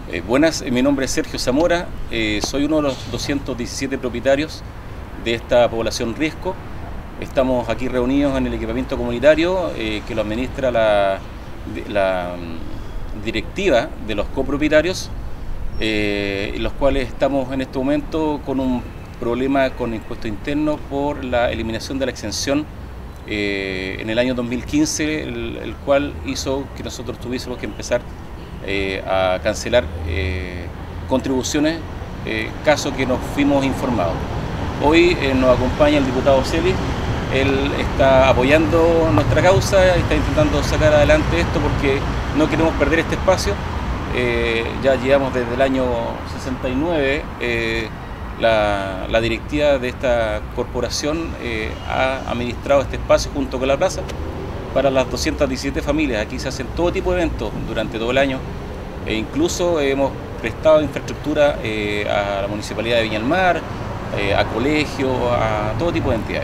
Buenas, mi nombre es Sergio Zamora, soy uno de los 217 propietarios de esta población riesgo. Estamos aquí reunidos en el equipamiento comunitario que lo administra la directiva de los copropietarios, los cuales estamos en este momento con un problema con impuesto interno por la eliminación de la exención en el año 2015, el cual hizo que nosotros tuviésemos que empezar a cancelar contribuciones, caso que nos fuimos informados. Hoy nos acompaña el diputado Celis. Él está apoyando nuestra causa, está intentando sacar adelante esto porque no queremos perder este espacio. Ya llevamos desde el año 69, la directiva de esta corporación ha administrado este espacio junto con la plaza para las 217 familias. Aquí se hacen todo tipo de eventos durante todo el año e incluso hemos prestado infraestructura a la Municipalidad de Viña del Mar, a colegios, a todo tipo de entidades.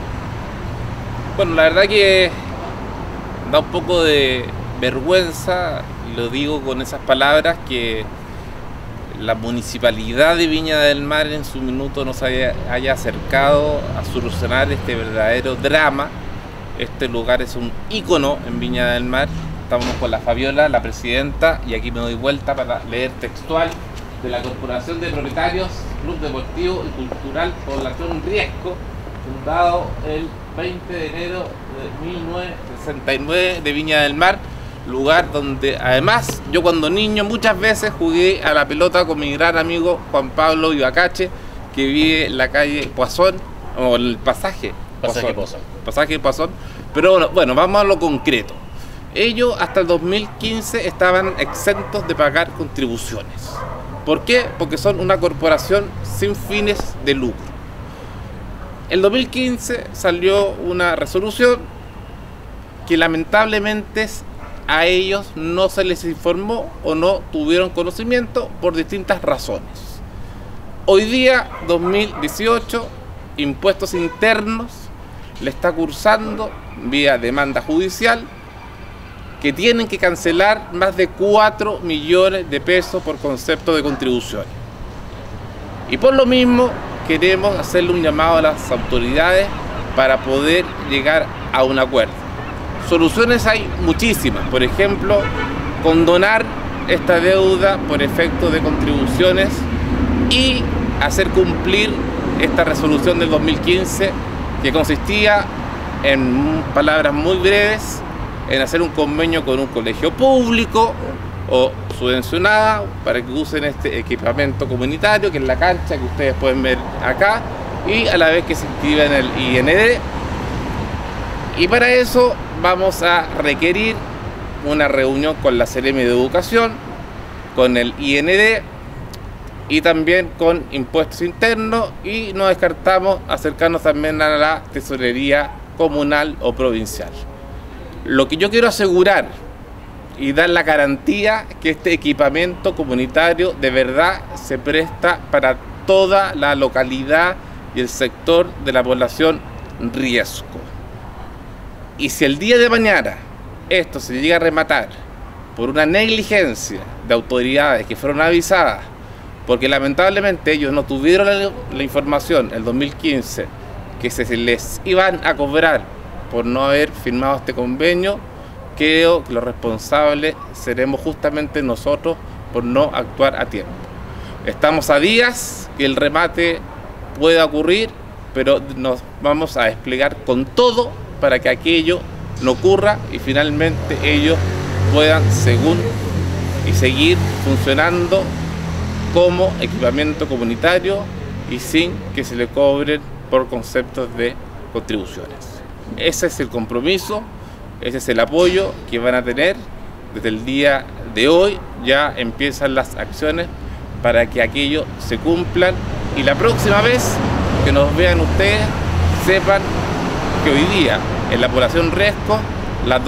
Bueno, la verdad que da un poco de vergüenza, lo digo con esas palabras, que la Municipalidad de Viña del Mar en su minuto nos haya acercado a solucionar este verdadero drama. Este lugar es un ícono en Viña del Mar. Estamos con la Fabiola, la presidenta, y aquí me doy vuelta para leer textual de la Corporación de Propietarios, Club Deportivo y Cultural Población Riesgo, fundado el 20 de enero de 1969 de Viña del Mar, lugar donde además yo cuando niño muchas veces jugué a la pelota con mi gran amigo Juan Pablo Ibacache, que vive en la calle Poisson, o el pasaje Poisson. Pero bueno, vamos a lo concreto. Ellos hasta el 2015 estaban exentos de pagar contribuciones. ¿Por qué? Porque son una corporación sin fines de lucro. En 2015 salió una resolución que lamentablemente a ellos no se les informó o no tuvieron conocimiento por distintas razones. Hoy día, 2018, Impuestos Internos le está cursando vía demanda judicial que tienen que cancelar más de 4 millones de pesos por concepto de contribuciones. Y por lo mismo queremos hacerle un llamado a las autoridades para poder llegar a un acuerdo. Soluciones hay muchísimas, por ejemplo, condonar esta deuda por efecto de contribuciones y hacer cumplir esta resolución del 2015 que consistía, en palabras muy breves, en hacer un convenio con un colegio público o subvencionada para que usen este equipamiento comunitario, que es la cancha que ustedes pueden ver acá, y a la vez que se inscriba en el IND. Y para eso vamos a requerir una reunión con la Seremi de Educación, con el IND y también con Impuestos Internos, y no descartamos acercarnos también a la tesorería comunal o provincial. Lo que yo quiero asegurar y dar la garantía que este equipamiento comunitario de verdad se presta para toda la localidad y el sector de la población riesgo. Y si el día de mañana esto se llega a rematar por una negligencia de autoridades que fueron avisadas, porque lamentablemente ellos no tuvieron la información en el 2015 que se les iban a cobrar por no haber firmado este convenio, creo que los responsables seremos justamente nosotros por no actuar a tiempo. Estamos a días que el remate pueda ocurrir, pero nos vamos a desplegar con todo para que aquello no ocurra y finalmente ellos puedan seguir funcionando como equipamiento comunitario y sin que se le cobren por conceptos de contribuciones. Ese es el compromiso, ese es el apoyo que van a tener. Desde el día de hoy ya empiezan las acciones para que aquello se cumplan, y la próxima vez que nos vean ustedes sepan que hoy día en la población riesgo las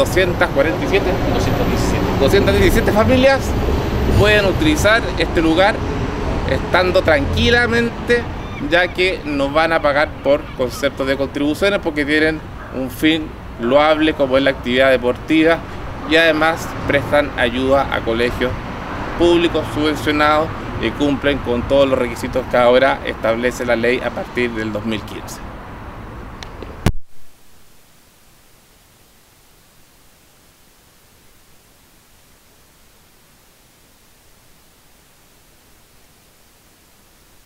217 familias pueden utilizar este lugar estando tranquilamente, ya que no van a pagar por conceptos de contribuciones porque tienen un fin loable como es la actividad deportiva, y además prestan ayuda a colegios públicos subvencionados y cumplen con todos los requisitos que ahora establece la ley a partir del 2015.